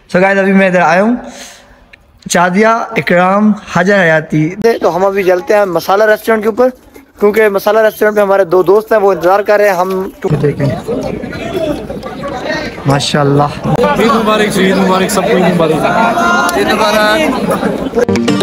So guys अभी मैं इधर आया हूँ चादिया इकराम हजर हयाती। तो हम अभी चलते हैं मसाला रेस्टोरेंट के ऊपर, क्योंकि मसाला रेस्टोरेंट में हमारे दो दोस्त हैं, वो इंतजार कर रहे हैं। हम देखें माशाल्लाह। ईद मुबारक, ईद मुबारक, सबको ईद मुबारक, ईद मुबारक।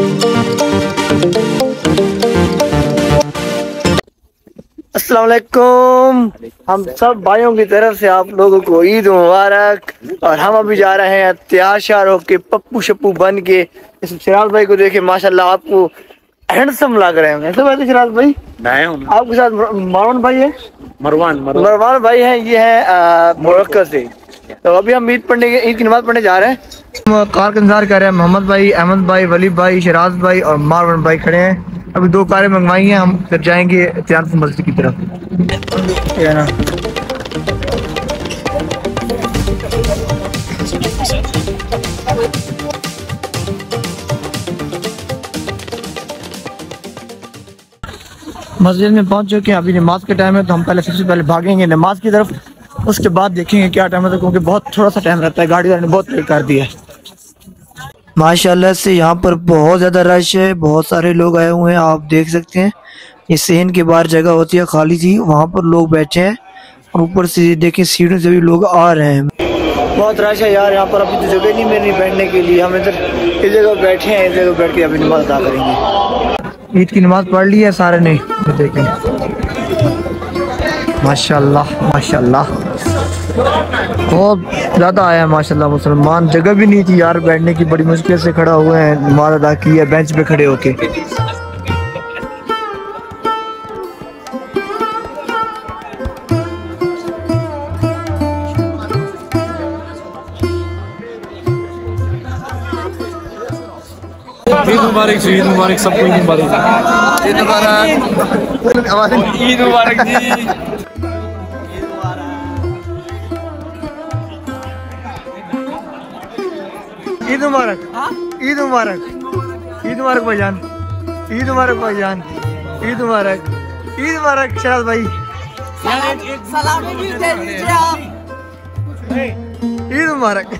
अस्सलाम वालेकुम, हम सब भाइयों की तरफ से आप लोगों को ईद मुबारक। और हम अभी जा रहे हैं तैयार शार होके पप्पू शप्पू बन के। इस शराज भाई को देखे माशाल्लाह आपको हैंडसम लग रहे हैं। ऐसे बात है शराज भाई? आपके साथ मरवान भाई है, मरवान भाई है, ये है मोरक्को से। तो अभी हम ईद की नमाज पढ़ने जा रहे हैं। हम कार का इंतजार कर रहे हैं। मोहम्मद भाई, अहमद भाई, वली भाई, शराज भाई और मारवान भाई खड़े हैं। अभी दो कारें मंगवाई हैं, हम फिर जाएंगे त्यान मस्जिद की तरफ। है ना मस्जिद में पहुंच चुके हैं। अभी नमाज के टाइम है, तो हम पहले सबसे पहले भागेंगे नमाज की तरफ, उसके बाद देखेंगे क्या टाइम है, क्योंकि बहुत थोड़ा सा टाइम रहता है। गाड़ी वाले ने बहुत लेट कर दिया है माशाल्लाह से। यहाँ पर बहुत ज़्यादा रश है, बहुत सारे लोग आए हुए हैं, आप देख सकते हैं। ये सेन के बाहर जगह होती है खाली थी, वहाँ पर लोग बैठे हैं और ऊपर से देखें सीढ़ियों से भी लोग आ रहे हैं। बहुत रश है यार यहाँ पर। अभी तो जगह नहीं मिल रही बैठने के लिए। हम इधर इस जगह बैठे हैं, इस जगह बैठ के अभी नमाज अदा करेंगे। ईद की नमाज पढ़ ली है सारे ने, देखें माशाल्लाह माशाल्लाह। बहुत ज़्यादा आया है माशाल्लाह मुसलमान। जगह भी नहीं थी यार बैठने की, बड़ी मुश्किल से खड़ा हुए हैं, नमाज अदा की है बेंच पे खड़े होके। ईद मुबारक, ईद मुबारक, सबको ईद मुबारक, ईद मुबारक, ईद मुबारक जी। ईद मुबारक, ईद मुबारक, ईद मुबारक भाईजान, ईद मुबारक भाईजान, ईद मुबारक, ईद मुबारक शराज भाई, सलामी भी दे दीजिए आप। ईद मुबारक।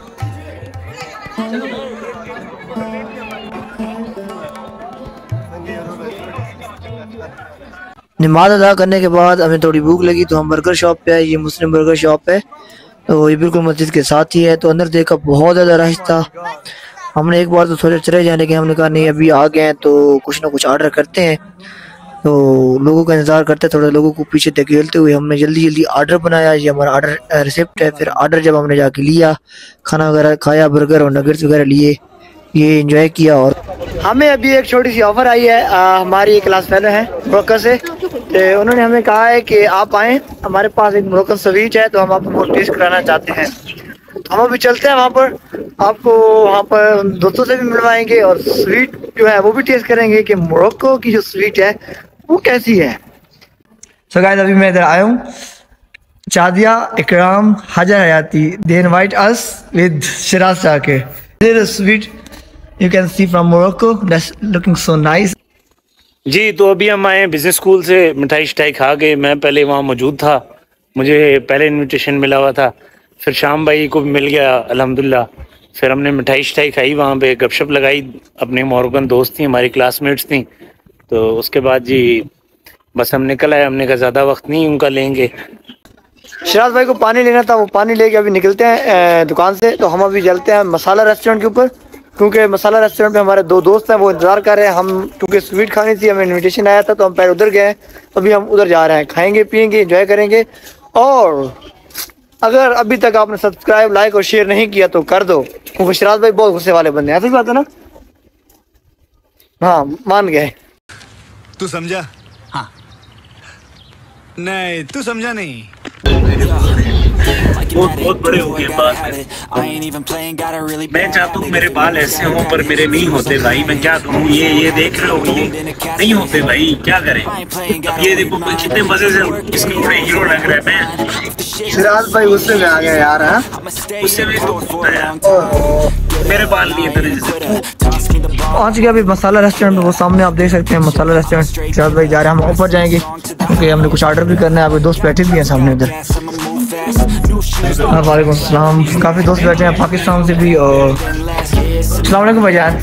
नमाज अदा करने के बाद हमें थोड़ी भूख लगी, तो हम बर्गर शॉप पे आए। ये मुस्लिम बर्गर शॉप है, तो ये बिल्कुल मस्जिद के साथ ही है। तो अंदर देखा बहुत ज़्यादा रश था। हमने एक बार तो थोड़े चले जाने के, हमने कहा नहीं अभी आ गए हैं तो कुछ ना कुछ ऑर्डर करते हैं। तो लोगों का इंतज़ार करते, थोड़े लोगों को पीछे धकेलते हुए हमने जल्दी जल्दी ऑर्डर बनाया। ये हमारा ऑर्डर रिसिप्ट है। फिर ऑर्डर जब हमने जाके लिया, खाना वगैरह खाया, बर्गर और नगेट्स वगैरह लिए, ये एंजॉय किया। और हमें अभी एक छोटी सी ऑफर आई है। हमारी एक क्लास फेलो है मोरक्को से, तो उन्होंने हमें कहा है कि आप आएँ, हमारे पास एक मोरक्कन स्वीट है, तो हम आपको टेस्ट कराना चाहते हैं। हम अभी चलते हैं वहाँ पर, आपको वहाँ पर दोस्तों से भी मिलवाएंगे और स्वीट जो है वो भी टेस्ट करेंगे कि मोरक्को की जो स्वीट है वो कैसी है। सो गाइस अभी मैं इधर आया हूँ चादिया इकराम हजर हयाती। They invite us with Shiraz जाके। This is sweet you can see from Morocco, that's looking so nice। जी, तो अभी हम आए बिजनेस स्कूल से, मिठाई शिठाई खा गए। मैं पहले वहाँ मौजूद था, मुझे पहले इनविटेशन मिला हुआ था। फिर शाम भाई को भी मिल गया अल्हम्दुलिल्लाह। फिर हमने मिठाई शिठाई खाई, वहाँ पे गपशप लगाई। अपने मोरक्कन दोस्त थी, हमारी क्लासमेट्स थी। तो उसके बाद जी बस हम निकल आए। हमने कहा ज़्यादा वक्त नहीं उनका लेंगे। शराज भाई को पानी लेना था, वो पानी लेके अभी निकलते हैं दुकान से। तो हम अभी चलते हैं मसाला रेस्टोरेंट के ऊपर, क्योंकि मसाला रेस्टोरेंट में हमारे दो दोस्त हैं, वो इंतजार कर रहे हैं। हम क्योंकि स्वीट खानी थी, हमें इनविटेशन आया था, तो हम पहले उधर गए। अभी हम उधर जा रहे हैं, खाएंगे पियेंगे एंजॉय करेंगे। और अगर अभी तक आपने सब्सक्राइब लाइक और शेयर नहीं किया तो कर दो, क्योंकि शराज भाई बहुत गुस्से वाले बंदे हैं। ऐसी बात है ना? हाँ मान गए। तू समझा? हाँ। नहीं तू समझा नहीं। बहुत बड़े हो गए बाल। मैं चाहता हूँ मेरे बाल ऐसे हों, पर मेरे नहीं होते भाई। मैं क्या करूँ? ये देख रहे हो, ये नहीं होते भाई, क्या करें? अब ये देखो कितने मजे से इसके बड़े हीरो लग रहे हैं। मैं सिराज भाई गुस्से में आ गया यार। हाँ उससे भी तो होता है, मेरे बाल नहीं इतने। पहुंच गया अभी मसाला रेस्टोरेंट, वो सामने आप देख सकते हैं मसाला रेस्टोरेंट। सिराज भाई जा रहे हैं, हम ऊपर जाएंगे क्योंकि हमने कुछ ऑर्डर भी करना है। अभी दोस्त बैठे भी हैं सामने उधर। वालेकुम अस्सलाम। काफ़ी दोस्त बैठे हैं पाकिस्तान से भी। और अस्सलाम वालेकुम भाईजान।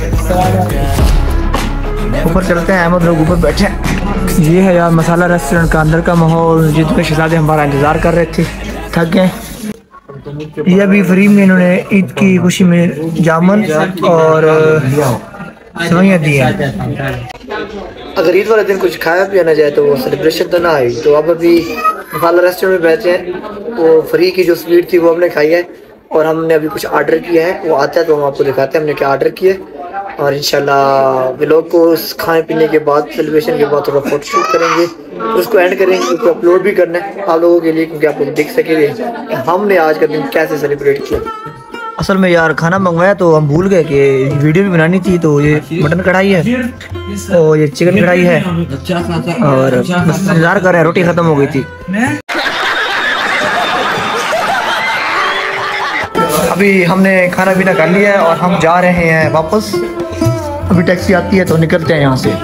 ऊपर चलते हैं, अहमद लोग ऊपर बैठे हैं। ये है यार मसाला रेस्टोरेंट का अंदर का माहौल। जितने शहजादे हमारा इंतज़ार कर रहे थे, थक गए। ये अभी फ्री में इन्होंने ईद की खुशी में जामुन और सेवइयाँ दी हैं। अगर ईद वाले दिन कुछ खाया पिया ना जाए तो वो सेलिब्रेशन तो ना आई। तो अब अभी मसाला रेस्टोरेंट में बैठे हैं। वो फ्री की जो स्वीट थी वो हमने खाई है और हमने अभी कुछ ऑर्डर किया है। वो आता है तो हम आपको दिखाते हैं हमने क्या ऑर्डर किया है। और इंशाल्लाह व्लॉग को खाने पीने के बाद, सेलिब्रेशन के बाद थोड़ा फोटो शूट करेंगे, तो उसको एंड करेंगे, उसको अपलोड भी करना है आप लोगों के लिए, क्योंकि आप लोग देख सकेंगे कि हमने आज का दिन कैसे सेलिब्रेट किया। असल में यार खाना मंगवाया तो हम भूल गए कि वीडियो भी बनानी थी। तो ये मटन कढ़ाई है और ये चिकन कढ़ाई है और बस इंतजार कर रहे हैं, रोटी ख़त्म हो गई थी। अभी हमने खाना पीना कर लिया है और हम जा रहे हैं वापस। अभी टैक्सी आती है तो निकलते हैं यहाँ से।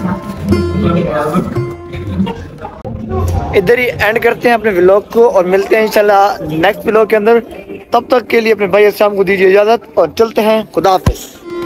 इधर ही एंड करते हैं अपने व्लॉग को और मिलते हैं इंशाल्लाह नेक्स्ट व्लॉग के अंदर। तब तक के लिए अपने भाई शाम को दीजिए इजाज़त और चलते हैं। खुदा हाफिज़।